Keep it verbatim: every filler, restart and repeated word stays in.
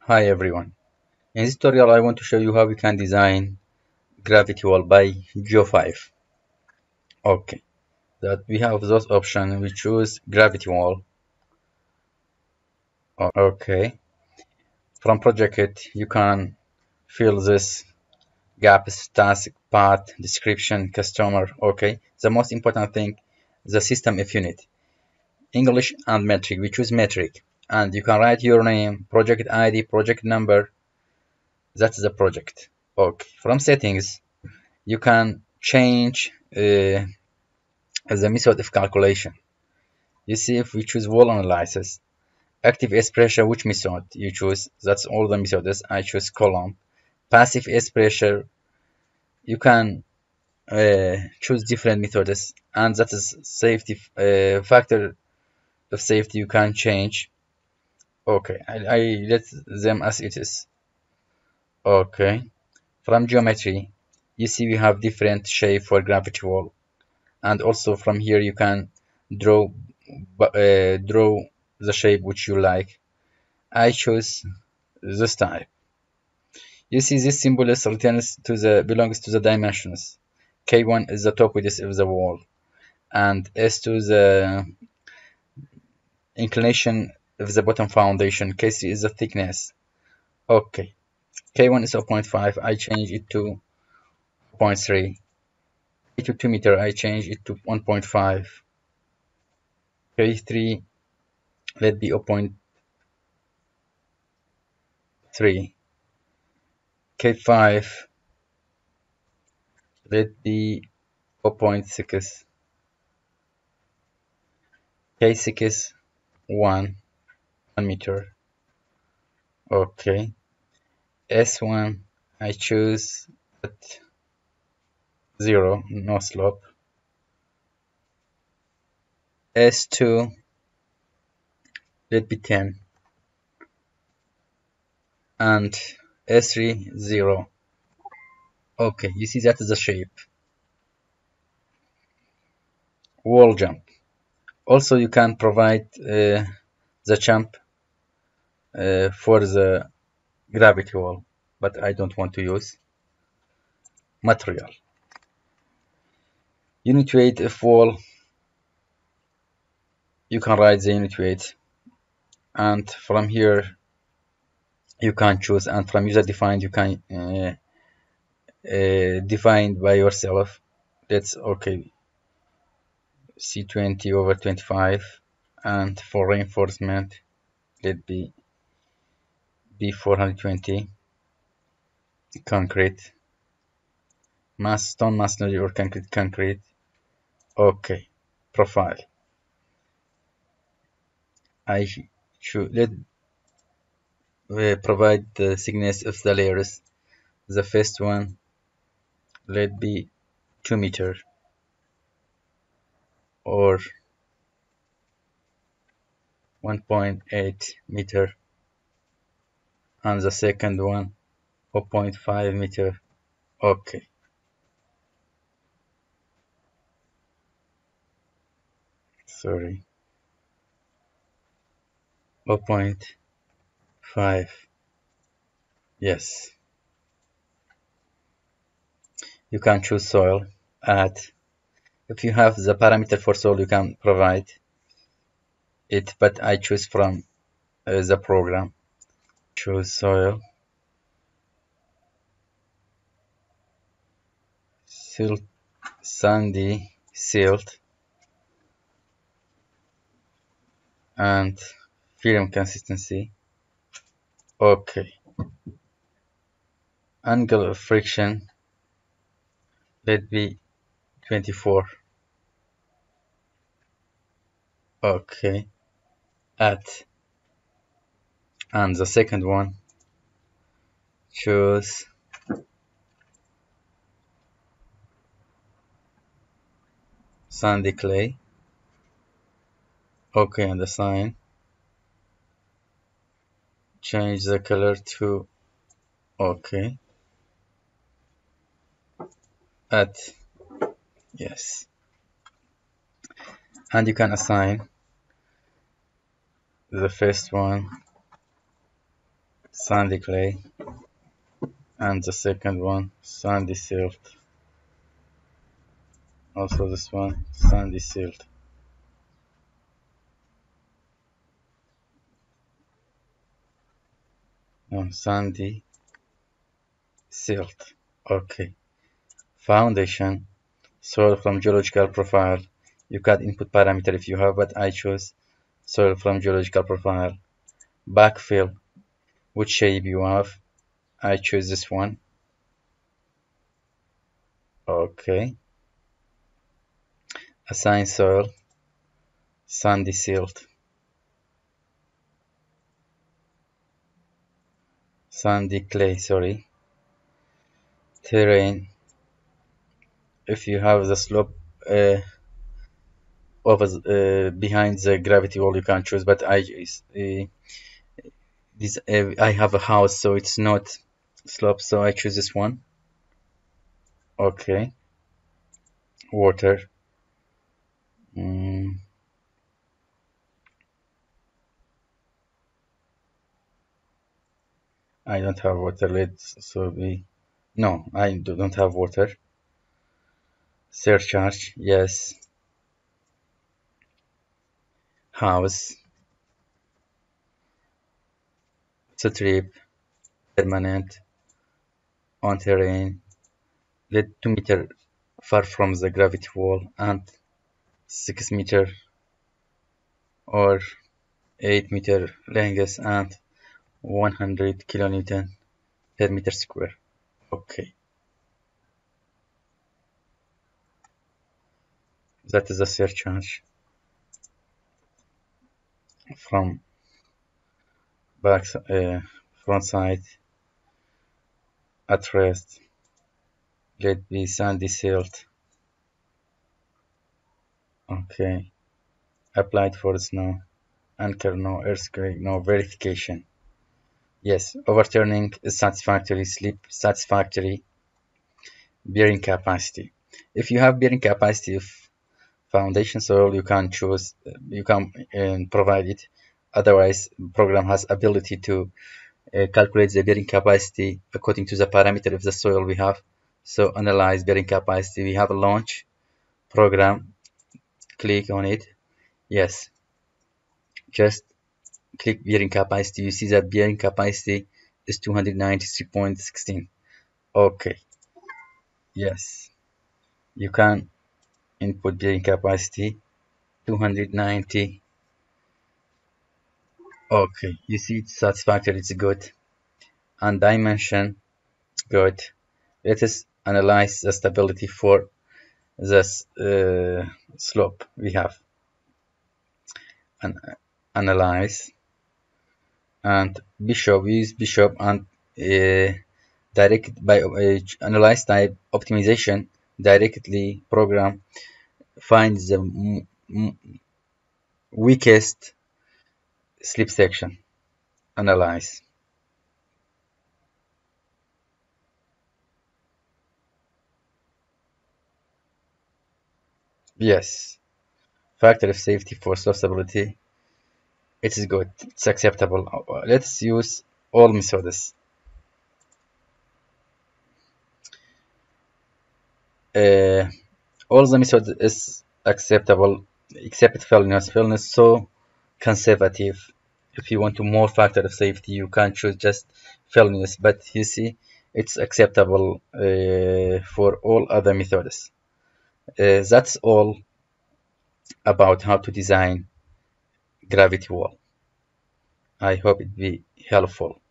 Hi everyone. In this tutorial I want to show you how we can design gravity wall by Geo five. Okay, that we have those options. We choose gravity wall. Okay, from project kit you can fill this gaps, task, path, description, customer. Okay, the most important thing, the system if unit, English and metric. We choose metric and you can write your name, project I D, project number. That's the project. Okay, from settings you can change uh, the method of calculation. You see, if we choose wall analysis, active S pressure, which method you choose, that's all the methods. I choose column. Passive S pressure, you can uh, choose different methods, and that is safety uh, factor of safety you can change. Okay, I, I let them as it is. Okay, from geometry, you see we have different shape for gravity wall, and also from here you can draw uh, draw the shape which you like. I choose this type. You see this symbol is returns to the belongs to the dimensions. K one is the top width of the wall, and S two the inclination of the bottom foundation. K three is the thickness. Okay, K one is zero point five. I change it to zero point three. K two two meter. I change it to one point five. K three let be zero point three. K five let be zero point six. K six one one meter. Okay. S one I choose at zero, no slope. S two let be ten, and S three zero. Okay, you see that is the shape. Wall jump. Also you can provide uh, the jump uh, for the gravity wall, but I don't want to use. Material. Unit weight of wall, you can write the unit weight, and from here you can choose, and from user defined you can uh, uh, define by yourself. That's okay. C twenty over twenty-five, and for reinforcement let be B four hundred twenty. Concrete, mass, stone masonry or concrete concrete. Okay, profile. I should let uh, provide the thickness of the layers. The first one let be two meter or one point eight meter, and the second one zero point five meter. Okay, sorry, zero point five. Yes, you can choose soil. Add. If you have the parameter for soil, you can provide it, but I choose from uh, the program. Choose soil, silt, sandy, silt, and film consistency. Okay. Angle of friction, let be twenty-four. Okay. Add. And the second one, choose sandy clay. Okay, and the sign. Change the color to okay. Add. Yes. And you can assign the first one sandy clay, and the second one sandy silt. Also this one sandy silt. No, sandy silt. Okay. Foundation, soil from geological profile. You can input parameter if you have, but I choose soil from geological profile. Backfill, which shape you have. I choose this one. Okay. Assign soil, sandy silt. Sandy clay, sorry. Terrain, if you have the slope uh, over uh, behind the gravity wall, you can choose, but I uh, this uh, I have a house, so it's not slope, so I choose this one. Okay. Water. Mm, I don't have water. Let's so we no, I do- don't have water. Surcharge, yes. House, strip, permanent, on terrain. Let two meter far from the gravity wall and six meter or eight meter length and one hundred kilonewton per meter square. Okay, that is a surcharge from back uh, front side at rest. Let be sandy silt. Okay, applied for snow. Anchor no, earthquake no, verification. Yes, overturning is satisfactory, sleep satisfactory, bearing capacity. If you have bearing capacity of foundation soil, you can choose, you can uh, provide it. Otherwise, program has ability to uh, calculate the bearing capacity according to the parameter of the soil we have. So analyze bearing capacity. We have a launch program. Click on it. Yes, just click bearing capacity. You see that bearing capacity is two hundred ninety-three point one six. Okay, yes, you can input bearing capacity two hundred ninety. Okay, you see it's satisfactory, it's good. And dimension, good. Let us analyze the stability for this uh, slope we have. And analyze and bishop, we use bishop and uh, direct by uh, analyze type optimization directly program finds the weakest slip section. Analyze. Yes. Factor of safety for slope stability. It is good. It's acceptable. Let's use all methods. Uh, all the method is acceptable except fairness. Fairness so conservative. If you want to more factor of safety, you can choose just fairness. But you see, it's acceptable uh, for all other methods. Uh, that's all about how to design gravity wall. I hope it be helpful.